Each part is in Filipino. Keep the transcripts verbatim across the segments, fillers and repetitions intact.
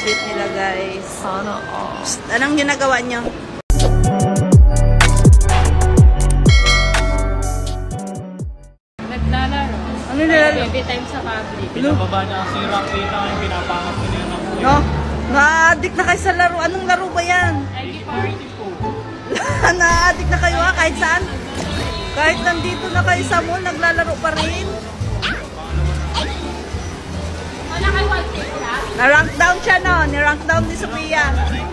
sweet nila, guys. Sana, oh. Psst, anong ginagawa nyo? Naglalaro. Ano nilalaro? Every time sa public. Pinababa niya kasi yung rock data yung pinapangat ko niya ng kuya. No? Na-addict na kayo sa laro. Anong laro ba yan? Ay, party po. Na-addict na kayo ha? Kahit saan? Kahit nandito na kayo sa mall, naglalaro pa rin? Wala kayo one take na? Na-rank down siya, no? Ni-rank down ni Sophia.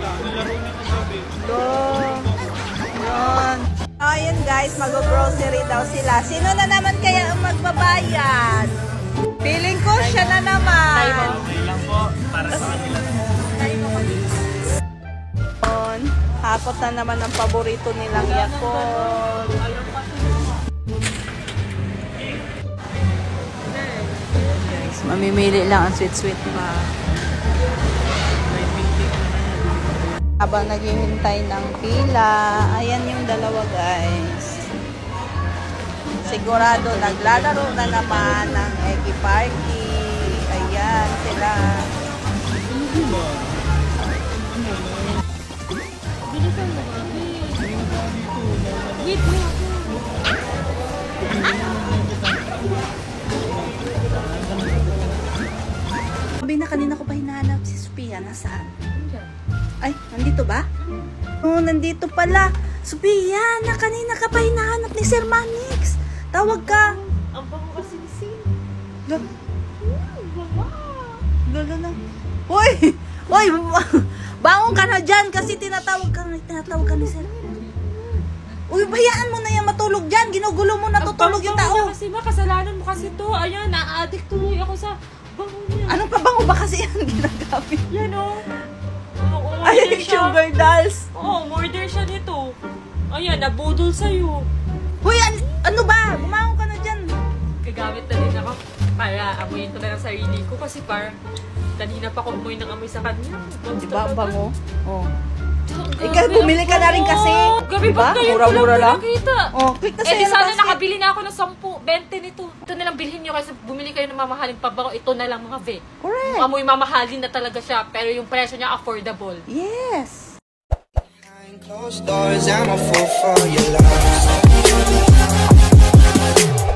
Go. Yun. Ayan guys, mag-grocery daw sila. Sino na naman kaya ang magbabayad? Feeling ko siya na naman. Okay lang po, para sa kanila. Hakot na naman ang paborito nilang Yakult. Guys, mamimili lang ang sweet-sweet pa. Habang naghihintay ng pila, ayan yung dalawa guys. Sigurado naglalaro na naman ng Eggy Party. Ayan sila. Wait mo. Sabi na kanina ko pa hinahanap si Sophia. Nasaan? Ay, nandito ba? Oo, oh, nandito pala. Sophia, na kanina ka pa hinahanap ni Sir Manix. Tawag ka. Ang bango kasi ni Sin. Lalo. Bango. Lalo na. Hoy! Hoy! Bangon ka na dyan kasi tinatawag ka, tinatawag ka ni Sir. Uy, bayaan mo na yan matulog dyan. Ginugulo mo na tutulog yung tao. Kasi ma, kasalanan mo kasi to. Ayan, na-addict tuloy ako sa bango niya. Anong pabango ba kasi yan ginagamit? Yan o. Oh. Ay, sugar dolls. Oo, oh, murder siya nito. Ayan, nabudol sa'yo. Hoy, an ano ba? Bumangon ka na dyan. Gagamit na din ako para amuyin ko na ng sarili ko kasi parang kanina pa ko amoy ng amoy sa kanya. Diba ang bango? Oo. Oh. Gabi, Ikaw, bumili ka na rin kasi. Gabi, Diba? ba't ngayon Mura-mura ko lang lang. nakita? Oh, click na Eh, sa'yo di ng sana basket. nakabili na ako ng ten, twenty nito. Ito na lang bilhin nyo kasi bumili kayo ng mamahaling pabango. Ito na lang mga ve. Correct. Amoy mamahalin na talaga siya pero yung presyo niya affordable. Yes. Closed doors, I'm a fool for your love.